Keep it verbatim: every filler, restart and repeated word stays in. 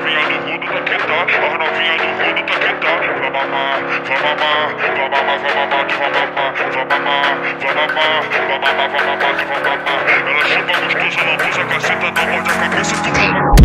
novinha do rodo tá quieta, as novinha do rodo tá quieta. Vai mamar, vai mamar, vai mamar, vai mamar, tu vai mamar, vai mamar, vai mamar, vai mamar, vai mamar, tu vai mamar. Ela chupa gostoso, lambuza a caceta, não morde a cabeça, tu vai mamar.